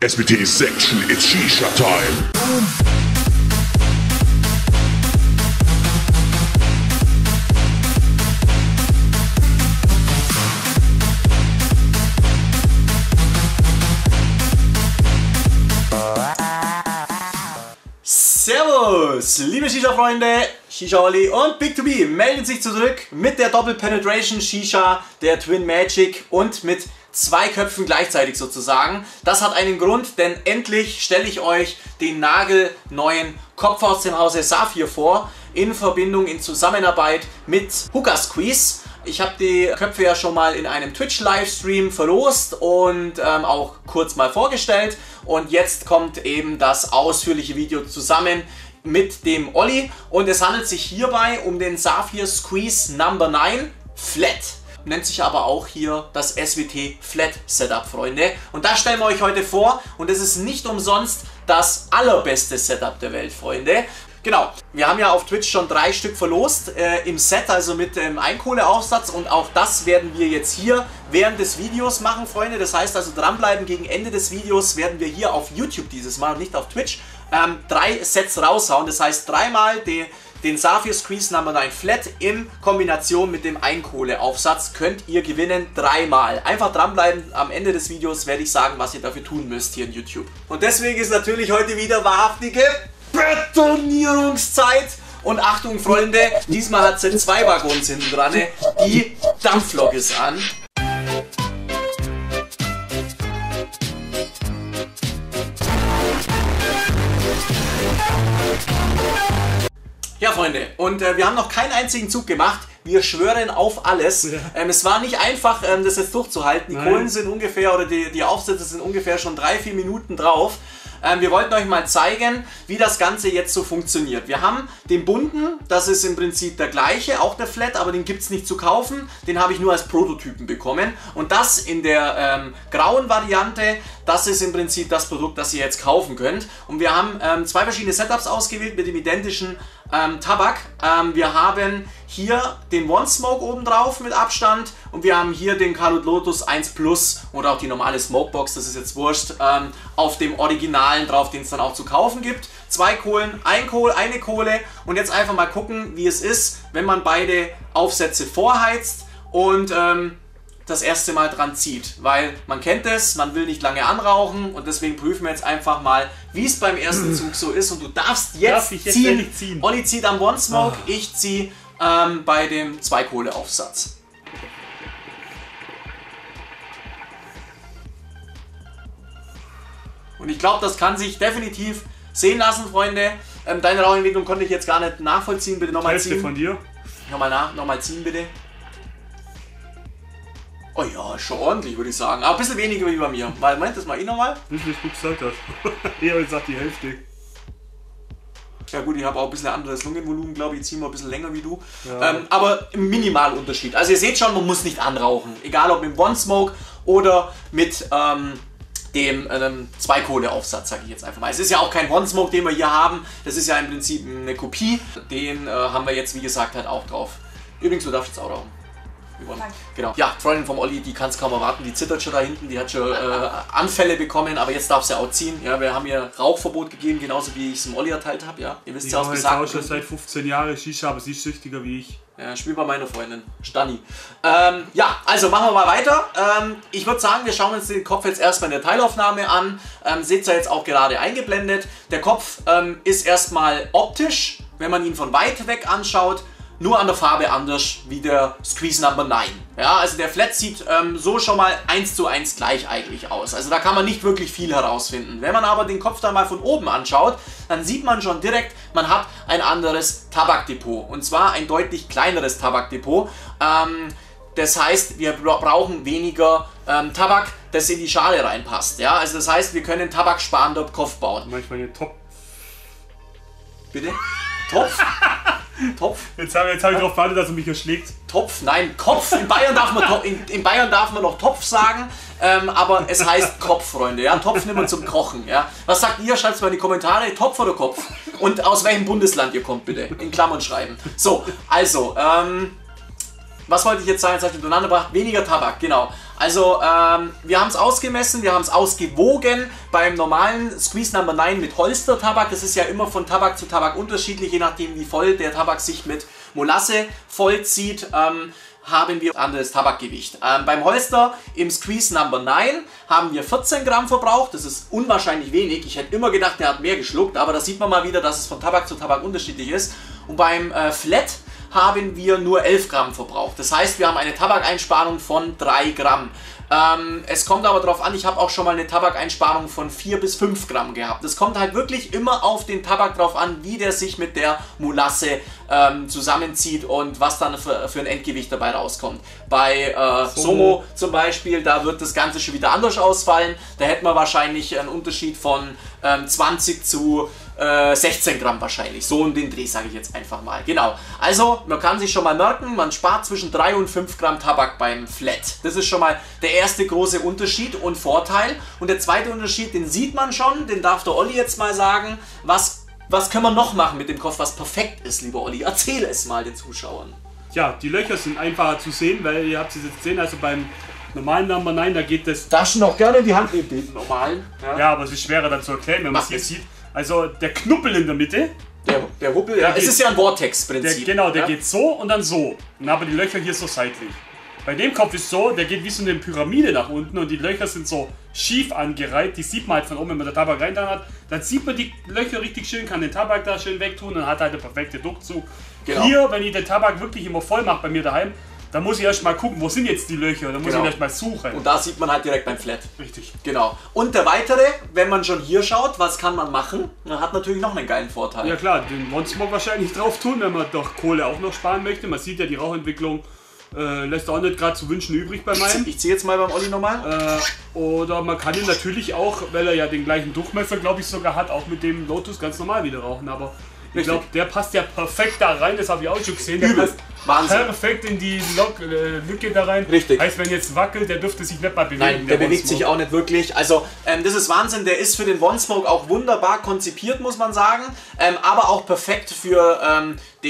SBT section, it's Shisha time. Servus, liebe Shisha-Freunde, Shisha-Olli und Big2B melden sich zurück mit der Doppel-Penetration-Shisha, der Twin Magic und mit zwei Köpfen gleichzeitig sozusagen. Das hat einen Grund, denn endlich stelle ich euch den nagelneuen Kopf aus dem Hause Saphir vor, in Verbindung, in Zusammenarbeit mit Hookah Squeeze. Ich habe die Köpfe ja schon mal in einem Twitch-Livestream verlost und auch kurz mal vorgestellt. Und jetzt kommt eben das ausführliche Video zusammen mit dem Olli. Und es handelt sich hierbei um den Saphir Squeeze No. 9 Flat. Nennt sich aber auch hier das SWT Flat Setup, Freunde. Und das stellen wir euch heute vor. Und es ist nicht umsonst das allerbeste Setup der Welt, Freunde. Genau, wir haben ja auf Twitch schon 3 Stück verlost im Set, also mit dem Einkohleaufsatz, und auch das werden wir jetzt hier während des Videos machen, Freunde. Das heißt also dranbleiben, gegen Ende des Videos werden wir hier auf YouTube dieses Mal und nicht auf Twitch 3 Sets raushauen. Das heißt dreimal den Saphir Squeeze No. 9 Flat in Kombination mit dem Einkohleaufsatz könnt ihr gewinnen, dreimal. Einfach dranbleiben, am Ende des Videos werde ich sagen, was ihr dafür tun müsst hier in YouTube. Und deswegen ist natürlich heute wieder wahrhaftige Betonierungszeit. Und Achtung, Freunde, diesmal hat sie 2 Waggons hinten dran. Die Dampflok ist an. Ja, Freunde, und wir haben noch keinen einzigen Zug gemacht. Wir schwören auf alles. Ja. Es war nicht einfach, das jetzt durchzuhalten. Die Kohlen sind ungefähr, oder die Aufsätze sind ungefähr schon 3-4 Minuten drauf. Wir wollten euch mal zeigen, wie das Ganze jetzt so funktioniert. Wir haben den bunten, das ist im Prinzip der gleiche, auch der Flat, aber den gibt es nicht zu kaufen. Den habe ich nur als Prototypen bekommen. Und das in der grauen Variante, das ist im Prinzip das Produkt, das ihr jetzt kaufen könnt. Und wir haben 2 verschiedene Setups ausgewählt mit dem identischen Tabak. Wir haben hier den One Smoke oben drauf mit Abstand und wir haben hier den Calut Lotus 1 Plus oder auch die normale Smokebox, das ist jetzt wurscht, auf dem Originalen drauf, den es dann auch zu kaufen gibt. 2 Kohlen, eine Kohle, und jetzt einfach mal gucken, wie es ist, wenn man beide Aufsätze vorheizt und das erste Mal dran zieht, weil man kennt es, man will nicht lange anrauchen, und deswegen prüfen wir jetzt einfach mal, wie es beim ersten Zug so ist, und du darfst jetzt ziehen. Olli zieht am One Smoke, ich ziehe bei dem 2-Kohle-Aufsatz. Und ich glaube, das kann sich definitiv sehen lassen, Freunde. Deine Rauchentwicklung konnte ich jetzt gar nicht nachvollziehen, bitte nochmal ziehen. Hälfte von dir. Nochmal ziehen, bitte. Oh ja, schon ordentlich, würde ich sagen. Aber ein bisschen weniger wie bei mir. Moment, das mal nochmal. Wie viel du gesagt hast. Ich habe gesagt die Hälfte. Ja gut, ich habe auch ein bisschen anderes Lungenvolumen, glaube ich. Ich ziehe mal ein bisschen länger wie du. Ja. Aber minimal Unterschied. Also ihr seht schon, man muss nicht anrauchen. Egal ob mit One Smoke oder mit dem 2-Kohle-Aufsatz, sage ich jetzt einfach mal. Es ist ja auch kein One Smoke, den wir hier haben. Das ist ja im Prinzip eine Kopie. Den haben wir jetzt, wie gesagt, halt auch drauf. Übrigens, du darfst jetzt auch rauchen. Genau. Ja, Freundin vom Olli, die kann es kaum erwarten, die zittert schon da hinten, die hat schon Anfälle bekommen, aber jetzt darf sie auch ziehen. Ja, wir haben ihr Rauchverbot gegeben, genauso wie ich es dem Olli erteilt habe. Ja, ihr wisst ja, was gesagt. Ich rauche schon seit 15 Jahren Shisha, aber sie ist süchtiger wie ich. Ja, spiel bei meiner Freundin, Stani. Ja, also machen wir mal weiter. Ich würde sagen, wir schauen uns den Kopf jetzt erstmal in der Teilaufnahme an. Seht ihr jetzt auch gerade eingeblendet. Der Kopf ist erstmal optisch, wenn man ihn von weit weg anschaut, nur an der Farbe anders wie der Squeeze No. 9. Ja, also der Flat sieht so schon mal 1:1 gleich eigentlich aus. Also da kann man nicht wirklich viel herausfinden. Wenn man aber den Kopf dann mal von oben anschaut, dann sieht man schon direkt, man hat ein anderes Tabakdepot. Und zwar ein deutlich kleineres Tabakdepot. Das heißt, wir brauchen weniger Tabak, das in die Schale reinpasst. Ja, also das heißt, wir können tabaksparender Kopf bauen. Manchmal eine Top. Bitte? Topf? Topf? Jetzt habe ich darauf gewartet, dass er mich erschlägt. Topf? Nein, Kopf. In Bayern darf man noch Topf sagen, aber es heißt Kopf, Freunde. Ja? Topf nimmt man zum Kochen. Ja? Was sagt ihr? Schreibt es mal in die Kommentare. Topf oder Kopf? Und aus welchem Bundesland ihr kommt, bitte. In Klammern schreiben. So, also, was wollte ich jetzt sagen? Jetzt habe ich durcheinander gebracht. Weniger Tabak, genau. Also wir haben es ausgemessen, wir haben es ausgewogen beim normalen Squeeze Number 9 mit Holster-Tabak. Das ist ja immer von Tabak zu Tabak unterschiedlich, je nachdem wie voll der Tabak sich mit Molasse vollzieht. Haben wir anderes Tabakgewicht. Beim Holster im Squeeze Number 9 haben wir 14 Gramm verbraucht. Das ist unwahrscheinlich wenig. Ich hätte immer gedacht, der hat mehr geschluckt, aber da sieht man mal wieder, dass es von Tabak zu Tabak unterschiedlich ist. Und beim Flat haben wir nur 11 Gramm verbraucht. Das heißt, wir haben eine Tabakeinsparung von 3 Gramm. Es kommt aber darauf an, ich habe auch schon mal eine Tabakeinsparung von 4 bis 5 Gramm gehabt. Es kommt halt wirklich immer auf den Tabak drauf an, wie der sich mit der Molasse zusammenzieht und was dann für ein Endgewicht dabei rauskommt. Bei Somo zum Beispiel, da wird das Ganze schon wieder anders ausfallen. Da hätten wir wahrscheinlich einen Unterschied von 20 zu 16 Gramm wahrscheinlich. So um den Dreh, sage ich jetzt einfach mal. Genau. Also, man kann sich schon mal merken, man spart zwischen 3 und 5 Gramm Tabak beim Flat. Das ist schon mal der erste große Unterschied und Vorteil. Und der zweite Unterschied, den sieht man schon, den darf der Olli jetzt mal sagen. Was können wir noch machen mit dem Kopf, was perfekt ist, lieber Olli? Erzähle es mal den Zuschauern. Ja, die Löcher sind einfacher zu sehen, weil ihr habt es jetzt gesehen, also beim normalen Number 9, da geht das... Taschen auch gerne in die Hand nehmen, den normalen. Ja, aber es ist schwerer dann zu erklären, wenn man es hier sieht. Also der Knuppel in der Mitte. Der Huppel, ja. Es ist ja ein Vortex-Prinzip. Genau, der geht so und dann so. Und aber die Löcher hier so seitlich. Bei dem Kopf ist so, der geht wie so eine Pyramide nach unten und die Löcher sind so schief angereiht. Die sieht man halt von oben, wenn man den Tabak rein hat. Dann sieht man die Löcher richtig schön, kann den Tabak da schön wegtun und hat halt eine perfekte Durchzug. Genau. Hier, wenn ich den Tabak wirklich immer voll mache bei mir daheim, dann muss ich erst mal gucken, wo sind jetzt die Löcher, dann muss ich erst mal suchen. Und da sieht man halt direkt beim Flat. Richtig. Genau. Und der weitere, wenn man schon hier schaut, was kann man machen? Man hat natürlich noch einen geilen Vorteil. Ja klar, den One-Smoke wahrscheinlich drauf tun, wenn man doch Kohle auch noch sparen möchte. Man sieht ja, die Rauchentwicklung lässt auch nicht gerade zu wünschen übrig bei meinem. Ich ziehe jetzt mal beim Olli nochmal. Oder man kann ihn natürlich auch, weil er ja den gleichen Durchmesser, glaube ich, sogar hat, auch mit dem Lotus ganz normal wieder rauchen. Aber ich glaube, der passt ja perfekt da rein, das habe ich auch schon gesehen. Der passt perfekt in die Lücke da rein. Richtig. Heißt, wenn jetzt wackelt, der dürfte sich nicht mal bewegen. Nein, der bewegt sich auch nicht wirklich. Also, das ist Wahnsinn. Der ist für den One-Smoke auch wunderbar konzipiert, muss man sagen. Aber auch perfekt für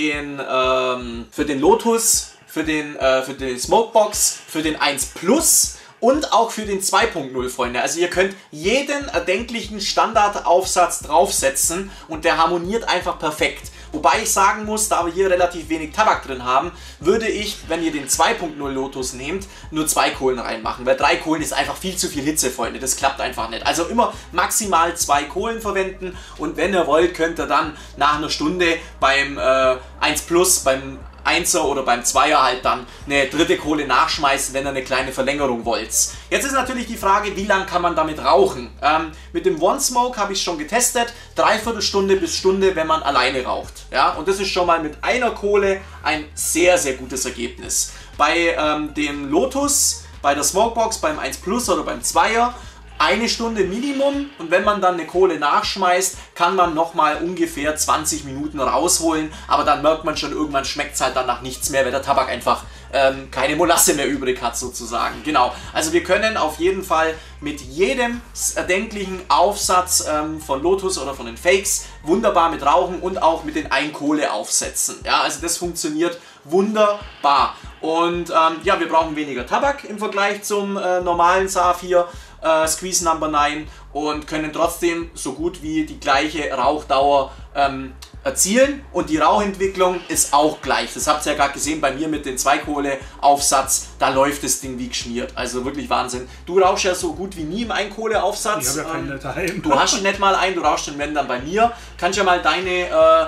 den Lotus, für die Smokebox, für den 1 Plus. Und auch für den 2.0, Freunde. Also ihr könnt jeden erdenklichen Standardaufsatz draufsetzen und der harmoniert einfach perfekt. Wobei ich sagen muss, da wir hier relativ wenig Tabak drin haben, würde ich, wenn ihr den 2.0 Lotus nehmt, nur 2 Kohlen reinmachen. Weil 3 Kohlen ist einfach viel zu viel Hitze, Freunde. Das klappt einfach nicht. Also immer maximal 2 Kohlen verwenden. Und wenn ihr wollt, könnt ihr dann nach einer Stunde beim 1 Plus, beim 1er oder beim 2er halt dann eine dritte Kohle nachschmeißen, wenn ihr eine kleine Verlängerung wollt. Jetzt ist natürlich die Frage, wie lange kann man damit rauchen? Mit dem One-Smoke habe ich schon getestet, 3/4 Stunde bis Stunde, wenn man alleine raucht. Ja? Und das ist schon mal mit einer Kohle ein sehr, sehr gutes Ergebnis. Bei dem Lotus, bei der Smokebox, beim 1 Plus oder beim 2er, 1 Stunde Minimum, und wenn man dann eine Kohle nachschmeißt, kann man nochmal ungefähr 20 Minuten rausholen, aber dann merkt man schon, irgendwann schmeckt es halt dann nach nichts mehr, weil der Tabak einfach keine Molasse mehr übrig hat sozusagen. Genau, also wir können auf jeden Fall mit jedem erdenklichen Aufsatz von Lotus oder von den Fakes wunderbar mit rauchen und auch mit den Ein-Kohle-Aufsätzen. Ja, also das funktioniert wunderbar. Und ja, wir brauchen weniger Tabak im Vergleich zum normalen Saphir Squeeze Number 9 und können trotzdem so gut wie die gleiche Rauchdauer erzielen, und die Rauchentwicklung ist auch gleich. Das habt ihr ja gerade gesehen bei mir mit dem 2-Kohle-Aufsatz, da läuft das Ding wie geschmiert. Also wirklich Wahnsinn. Du rauchst ja so gut wie nie im 1-Kohle-Aufsatz. Ich habe ja keinen daheim. Du hast ihn nicht mal ein, du rauchst den wenn dann bei mir. Kannst ja mal deine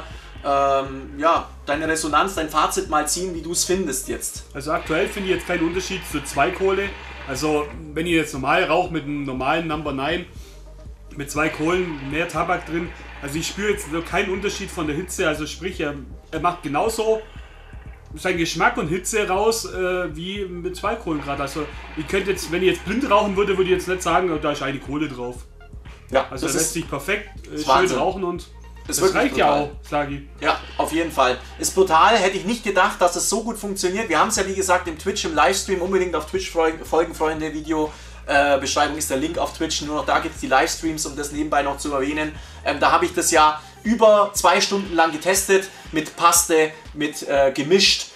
Resonanz, dein Fazit mal ziehen, wie du es findest jetzt. Also aktuell finde ich jetzt keinen Unterschied zu 2-Kohle. Also wenn ihr jetzt normal raucht mit einem normalen Number 9, mit 2 Kohlen, mehr Tabak drin, also ich spüre jetzt keinen Unterschied von der Hitze, also sprich, er macht genauso seinen Geschmack und Hitze raus wie mit 2 Kohlen gerade. Also ich könnte jetzt, wenn ich jetzt blind rauchen würde, würde ich jetzt nicht sagen, da ist eine Kohle drauf. Ja, also er lässt sich perfekt schön Wahnsinn. rauchen und das reicht brutal. Ja auch, sage ich. Ja, auf jeden Fall. Ist brutal, hätte ich nicht gedacht, dass es so gut funktioniert. Wir haben es ja wie gesagt im Twitch, im Livestream, unbedingt auf Twitch folgen, Freunde, Beschreibung ist der Link auf Twitch, nur noch da gibt es die Livestreams, um das nebenbei noch zu erwähnen. Da habe ich das ja über 2 Stunden lang getestet, mit Paste, mit gemischt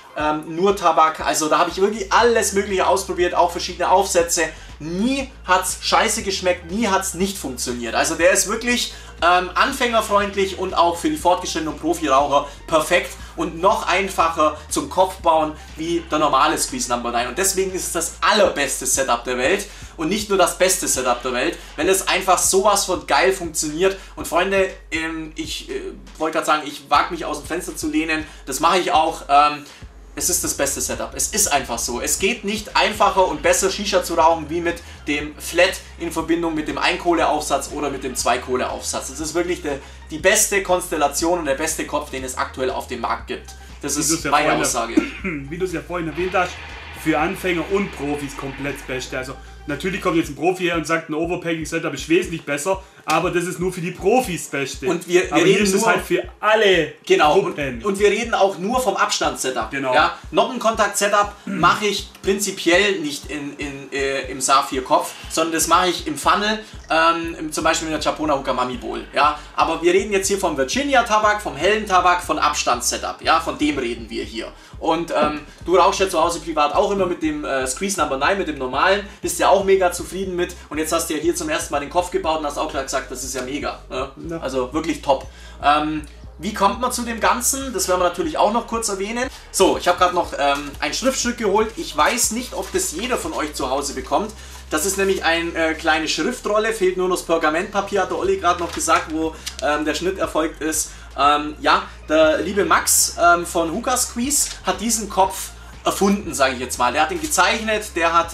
nur Tabak. Also da habe ich wirklich alles Mögliche ausprobiert, auch verschiedene Aufsätze. Nie hat es scheiße geschmeckt, nie hat es nicht funktioniert. Also der ist wirklich anfängerfreundlich und auch für die fortgeschrittenen Profiraucher perfekt und noch einfacher zum Kopfbauen wie der normale Squeeze No. 9. Und deswegen ist es das allerbeste Setup der Welt und nicht nur das beste Setup der Welt, weil es einfach sowas von geil funktioniert. Und Freunde, ich wollte gerade sagen, ich wage mich aus dem Fenster zu lehnen, das mache ich auch. Es ist das beste Setup. Es ist einfach so. Es geht nicht einfacher und besser Shisha zu rauchen wie mit dem Flat in Verbindung mit dem Einkohleaufsatz oder mit dem Zweikohleaufsatz. Das ist wirklich die beste Konstellation und der beste Kopf, den es aktuell auf dem Markt gibt. Das ist meine Aussage. Wie du es ja vorhin erwähnt hast, für Anfänger und Profis komplett das Beste. Also natürlich kommt jetzt ein Profi her und sagt, ein Overpacking-Setup ist wesentlich besser, aber das ist nur für die Profis das Beste. Und wir aber reden hier ist es halt für alle Gruppen. Und wir reden auch nur vom Abstands-Setup. Genau. Ja? Noppenkontakt-Setup mache ich prinzipiell nicht im Saphir-Kopf, sondern das mache ich im Funnel, zum Beispiel in der Chapona Hookah Mami Bowl. Ja? Aber wir reden jetzt hier vom Virginia-Tabak, vom hellen Tabak, von Abstands-Setup. Ja? Von dem reden wir hier. Und du rauchst ja zu Hause privat auch immer mit dem Squeeze No. 9, mit dem normalen, bist ja auch mega zufrieden mit und jetzt hast du ja hier zum ersten Mal den Kopf gebaut und hast auch gleich gesagt, das ist ja mega. Ne? Ja. Also wirklich top. Wie kommt man zu dem Ganzen? Das werden wir natürlich auch noch kurz erwähnen. So, ich habe gerade noch ein Schriftstück geholt. Ich weiß nicht, ob das jeder von euch zu Hause bekommt. Das ist nämlich eine kleine Schriftrolle, fehlt nur noch das Pergamentpapier, hat der Olli gerade noch gesagt, wo der Schnitt erfolgt ist. Ja, der liebe Max von Hookah Squeeze hat diesen Kopf erfunden, sage ich jetzt mal. Der hat ihn gezeichnet, der hat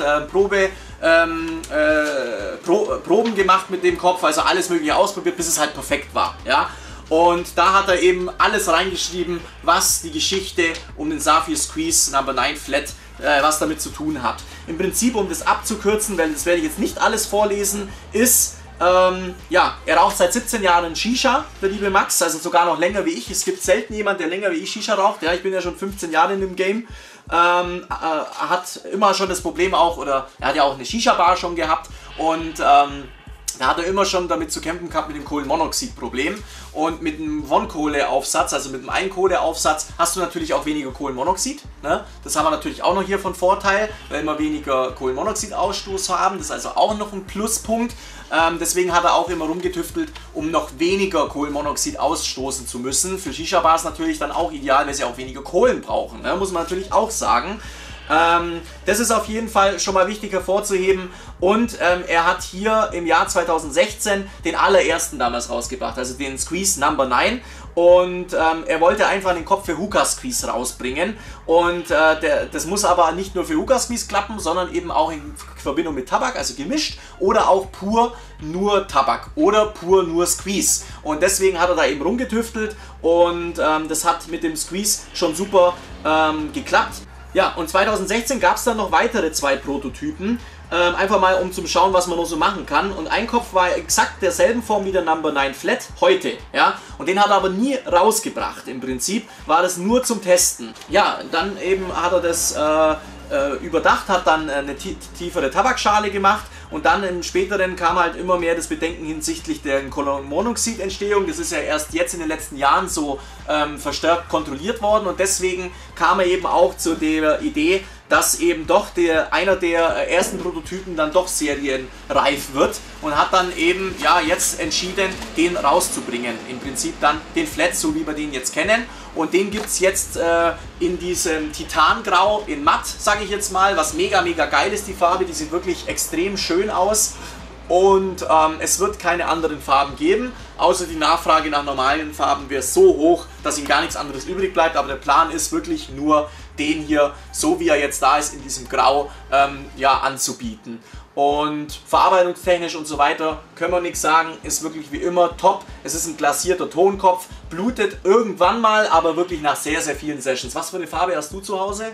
Proben gemacht mit dem Kopf, also alles Mögliche ausprobiert, bis es halt perfekt war. Ja? Und da hat er eben alles reingeschrieben, was die Geschichte um den Saphir Squeeze No. 9 Flat was damit zu tun hat. Im Prinzip, um das abzukürzen, weil das werde ich jetzt nicht alles vorlesen, ist, ja, er raucht seit 17 Jahren Shisha, der liebe Max, also sogar noch länger wie ich. Es gibt selten jemanden, der länger wie ich Shisha raucht. Ja, ich bin ja schon 15 Jahre in dem Game. Hat immer schon das Problem auch, oder er hat ja auch eine Shisha-Bar schon gehabt und da hat er immer schon damit zu kämpfen gehabt mit dem Kohlenmonoxid-Problem. Und mit einem One-Kohle-Aufsatz, also mit einem Einkohle-Aufsatz, hast du natürlich auch weniger Kohlenmonoxid. Ne? Das haben wir natürlich auch noch hier von Vorteil, weil wir weniger Kohlenmonoxidausstoß haben. Das ist also auch noch ein Pluspunkt. Deswegen hat er auch immer rumgetüftelt, um noch weniger Kohlenmonoxid ausstoßen zu müssen. Für Shisha-Bars natürlich dann auch ideal, weil sie auch weniger Kohlen brauchen. Ne? Muss man natürlich auch sagen. Das ist auf jeden Fall schon mal wichtig hervorzuheben und er hat hier im Jahr 2016 den allerersten damals rausgebracht, also den Squeeze No. 9 und er wollte einfach den Kopf für Hookah Squeeze rausbringen und das muss aber nicht nur für Hookah Squeeze klappen, sondern eben auch in Verbindung mit Tabak, also gemischt oder auch pur nur Tabak oder pur nur Squeeze und deswegen hat er da eben rumgetüftelt und das hat mit dem Squeeze schon super geklappt. Ja, und 2016 gab es dann noch weitere 2 Prototypen, einfach mal um zu schauen, was man noch so machen kann. Und ein Kopf war exakt derselben Form wie der No. 9 Flat, heute, ja. Und den hat er aber nie rausgebracht, im Prinzip war das nur zum Testen. Ja, dann eben hat er das überdacht, hat dann eine tiefere Tabakschale gemacht und dann im späteren kam halt immer mehr das Bedenken hinsichtlich der Kohlenmonoxidentstehung. Das ist ja erst jetzt in den letzten Jahren so verstärkt kontrolliert worden und deswegen kam er eben auch zu der Idee, dass eben doch einer der ersten Prototypen dann doch serienreif wird und hat dann eben ja jetzt entschieden, den rauszubringen. Im Prinzip dann den Flat, so wie wir den jetzt kennen. Und den gibt es jetzt in diesem Titangrau in Matt, sage ich jetzt mal, was mega, mega geil ist, die Farbe. Die sieht wirklich extrem schön aus. Und es wird keine anderen Farben geben, außer die Nachfrage nach normalen Farben wäre so hoch, dass ihm gar nichts anderes übrig bleibt. Aber der Plan ist wirklich nur, den hier, so wie er jetzt da ist, in diesem Grau ja, anzubieten. Und verarbeitungstechnisch und so weiter können wir nichts sagen, ist wirklich wie immer top. Es ist ein glasierter Tonkopf, blutet irgendwann mal, aber wirklich nach sehr, sehr vielen Sessions. Was für eine Farbe hast du zu Hause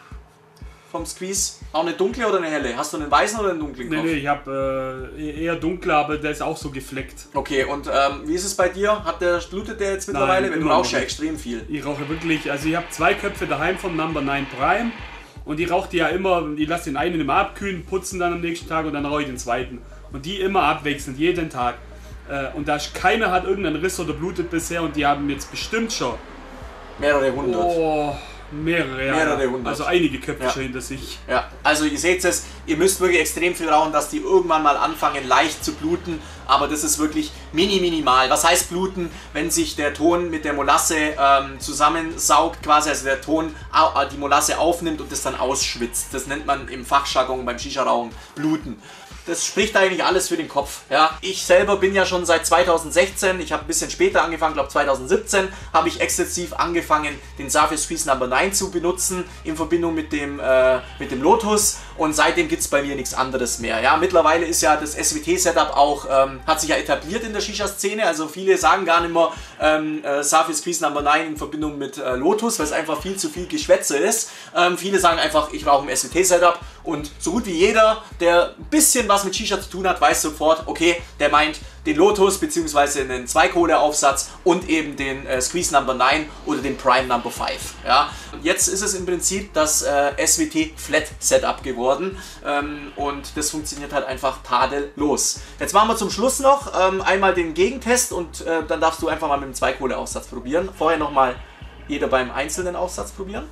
vom Squeeze? Auch eine dunkle oder eine helle? Hast du einen weißen oder einen dunklen Kopf? Nee, ich habe eher dunkler, aber der ist auch so gefleckt. Okay, und wie ist es bei dir? Blutet der jetzt mittlerweile? Weil du rauchst ja extrem viel. Ich rauche wirklich, also ich habe 2 Köpfe daheim vom No. 9 Prime. Und die raucht die ja immer, die lasse den einen immer abkühlen, putzen dann am nächsten Tag und dann rauche ich den zweiten. Und die immer abwechselnd, jeden Tag. Und da keiner hat irgendeinen Riss oder blutet bisher und die haben jetzt bestimmt schon mehrere hundert. Oh, Mehrere hundert. Also einige Köpfe schon hinter sich. Ja, also ihr seht es, ihr müsst wirklich extrem viel rauchen, dass die irgendwann mal anfangen leicht zu bluten, aber das ist wirklich minimal. Was heißt bluten? Wenn sich der Ton mit der Molasse zusammensaugt, quasi, also der Ton die Molasse aufnimmt und das dann ausschwitzt. Das nennt man im Fachjargon beim Shisha-Rauchen bluten. Das spricht eigentlich alles für den Kopf. Ja. Ich selber bin ja schon seit 2016, ich habe ein bisschen später angefangen, glaube 2017, habe ich exzessiv angefangen, den Sapphire Squeeze No. 9 zu benutzen in Verbindung mit dem Lotus, und seitdem gibt es bei mir nichts anderes mehr. Ja. Mittlerweile ist ja das SWT-Setup auch, hat sich ja etabliert in der Shisha-Szene, also viele sagen gar nicht mehr Sapphire Squeeze No. 9 in Verbindung mit Lotus, weil es einfach viel zu viel Geschwätze ist. Viele sagen einfach, ich rauche im SWT-Setup, und so gut wie jeder, der ein bisschen was mit Shisha zu tun hat, weiß sofort, okay, der meint den Lotus bzw. einen Zweikohleaufsatz und eben den Squeeze No. 9 oder den Prime No. 5. Ja. Jetzt ist es im Prinzip das SWT Flat Setup geworden, und das funktioniert halt einfach tadellos. Jetzt machen wir zum Schluss noch einmal den Gegentest, und dann darfst du einfach mal mit dem Zweikohleaufsatz probieren. Vorher nochmal jeder beim einzelnen Aufsatz probieren.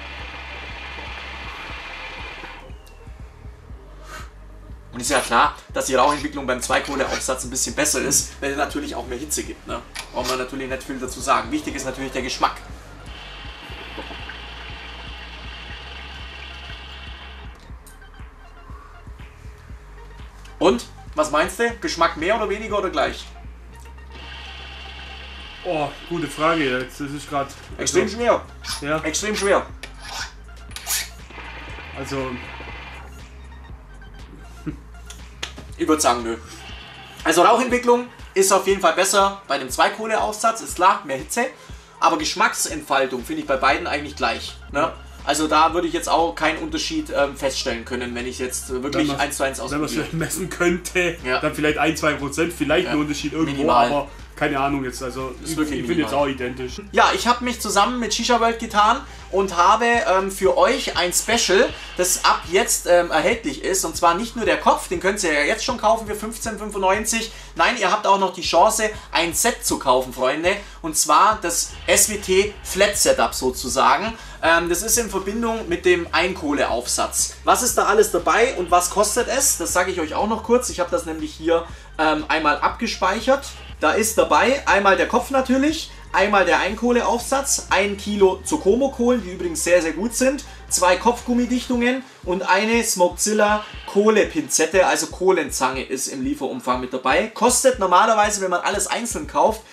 Und ist ja klar, dass die Rauchentwicklung beim Zweikohleaufsatz ein bisschen besser ist, weil es natürlich auch mehr Hitze gibt. Ne? Braucht man natürlich nicht viel dazu sagen. Wichtig ist natürlich der Geschmack. Und, was meinst du? Geschmack mehr oder weniger oder gleich? Oh, gute Frage jetzt. Das ist gerade extrem schwer. Ja. Extrem schwer. Also... Ich würde sagen, nö. Also Rauchentwicklung ist auf jeden Fall besser bei dem Zweikohleaufsatz, ist klar, mehr Hitze. Aber Geschmacksentfaltung finde ich bei beiden eigentlich gleich. Ne? Also da würde ich jetzt auch keinen Unterschied feststellen können, wenn ich jetzt wirklich 1:1 ausprobiere. Wenn man es vielleicht messen könnte, ja, dann vielleicht 1-2%, vielleicht ein Unterschied irgendwo, minimal. Aber keine Ahnung jetzt, also ich finde jetzt auch identisch. Ja, ich habe mich zusammen mit Shisha World getan und habe für euch ein Special, das ab jetzt erhältlich ist, und zwar nicht nur der Kopf, den könnt ihr ja jetzt schon kaufen für 15,95. Nein, ihr habt auch noch die Chance, ein Set zu kaufen, Freunde, und zwar das SWT Flat Setup sozusagen. Das ist in Verbindung mit dem Einkohleaufsatz. Was ist da alles dabei und was kostet es? Das sage ich euch auch noch kurz. Ich habe das nämlich hier einmal abgespeichert. Da ist dabei einmal der Kopf natürlich, einmal der Einkohleaufsatz, 1 Kilo Zokomo-Kohlen, die übrigens sehr, sehr gut sind, 2 Kopfgummidichtungen und eine Smokezilla Kohlepinzette, also Kohlenzange ist im Lieferumfang mit dabei. Kostet normalerweise, wenn man alles einzeln kauft,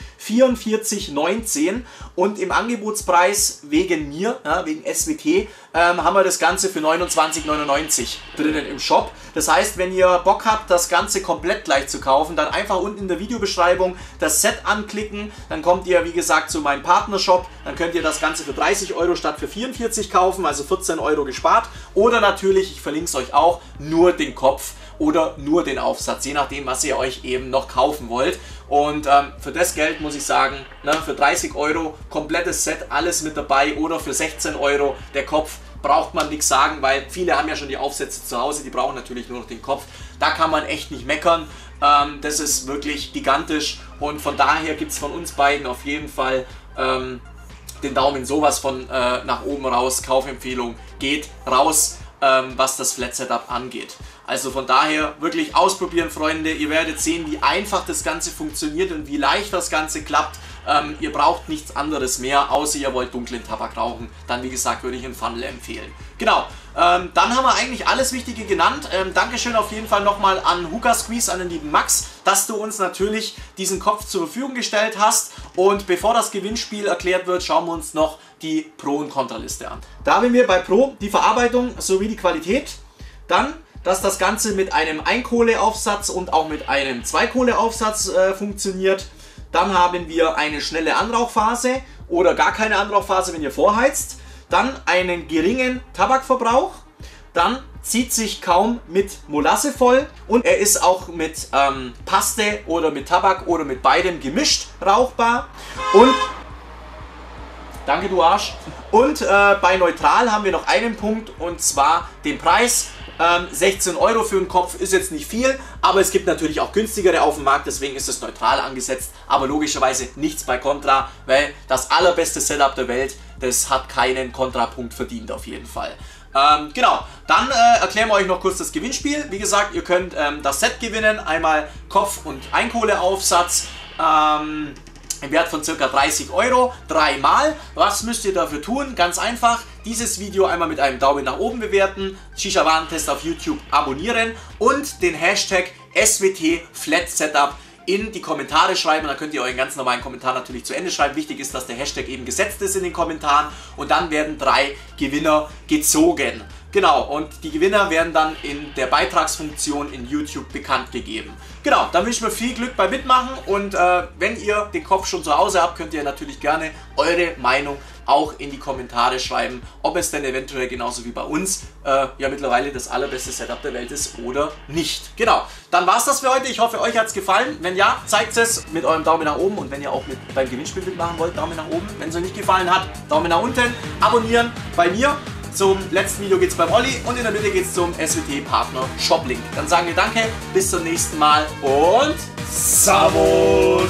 44,19, und im Angebotspreis wegen mir, ja, wegen SWT, haben wir das Ganze für 29,99 drinnen im Shop. Das heißt, wenn ihr Bock habt, das Ganze komplett gleich zu kaufen, dann einfach unten in der Videobeschreibung das Set anklicken. Dann kommt ihr, wie gesagt, zu meinem Partnershop. Dann könnt ihr das Ganze für 30 Euro statt für 44 kaufen, also 14 Euro gespart. Oder natürlich, ich verlinke es euch auch, nur den Kopf oder nur den Aufsatz, je nachdem, was ihr euch eben noch kaufen wollt. Und für das Geld muss ich sagen, ne, für 30 Euro komplettes Set, alles mit dabei, oder für 16 Euro der Kopf, braucht man nichts sagen, weil viele haben ja schon die Aufsätze zu Hause, die brauchen natürlich nur noch den Kopf. Da kann man echt nicht meckern. Das ist wirklich gigantisch, und von daher gibt es von uns beiden auf jeden Fall den Daumen sowas von nach oben raus. Kaufempfehlung geht raus, was das Flat Setup angeht. Also von daher wirklich ausprobieren, Freunde. Ihr werdet sehen, wie einfach das Ganze funktioniert und wie leicht das Ganze klappt. Ihr braucht nichts anderes mehr, außer ihr wollt dunklen Tabak rauchen. Dann, wie gesagt, würde ich einen Funnel empfehlen. Genau, dann haben wir eigentlich alles Wichtige genannt. Dankeschön auf jeden Fall nochmal an Hookah Squeeze, an den lieben Max, dass du uns natürlich diesen Kopf zur Verfügung gestellt hast. Und bevor das Gewinnspiel erklärt wird, schauen wir uns noch die Pro- und Kontraliste an. Da haben wir bei Pro die Verarbeitung sowie die Qualität. Dann, dass das Ganze mit einem Einkohleaufsatz und auch mit einem Zweikohleaufsatz funktioniert. Dann haben wir eine schnelle Anrauchphase oder gar keine Anrauchphase, wenn ihr vorheizt. Dann einen geringen Tabakverbrauch. Dann zieht sich kaum mit Molasse voll, und er ist auch mit Paste oder mit Tabak oder mit beidem gemischt rauchbar. Und danke, du Arsch. Und bei Neutral haben wir noch einen Punkt, und zwar den Preis. 16 Euro für einen Kopf ist jetzt nicht viel, aber es gibt natürlich auch günstigere auf dem Markt, deswegen ist es neutral angesetzt, aber logischerweise nichts bei Contra, weil das allerbeste Setup der Welt, das hat keinen Kontrapunkt verdient auf jeden Fall. Genau, dann erklären wir euch noch kurz das Gewinnspiel. Wie gesagt, ihr könnt das Set gewinnen, einmal Kopf- und Einkohleaufsatz. Im Wert von ca. 30 Euro, dreimal. Was müsst ihr dafür tun? Ganz einfach, dieses Video einmal mit einem Daumen nach oben bewerten, Shisha-Warentest auf YouTube abonnieren und den Hashtag SWT Flat Setup in die Kommentare schreiben. Da könnt ihr euren ganz normalen Kommentar natürlich zu Ende schreiben. Wichtig ist, dass der Hashtag eben gesetzt ist in den Kommentaren und dann werden 3 Gewinner gezogen. Genau, und die Gewinner werden dann in der Beitragsfunktion in YouTube bekannt gegeben. Genau, dann wünsche ich mir viel Glück beim Mitmachen und wenn ihr den Kopf schon zu Hause habt, könnt ihr natürlich gerne eure Meinung auch in die Kommentare schreiben, ob es denn eventuell genauso wie bei uns ja mittlerweile das allerbeste Setup der Welt ist oder nicht. Genau, dann war es das für heute. Ich hoffe, euch hat es gefallen. Wenn ja, zeigt es mit eurem Daumen nach oben und wenn ihr auch beim Gewinnspiel mitmachen wollt, Daumen nach oben. Wenn es euch nicht gefallen hat, Daumen nach unten, abonnieren bei mir. Zum letzten Video geht es beim Olli und in der Mitte geht es zum SWT-Partner Shoplink. Dann sagen wir danke, bis zum nächsten Mal und Servus!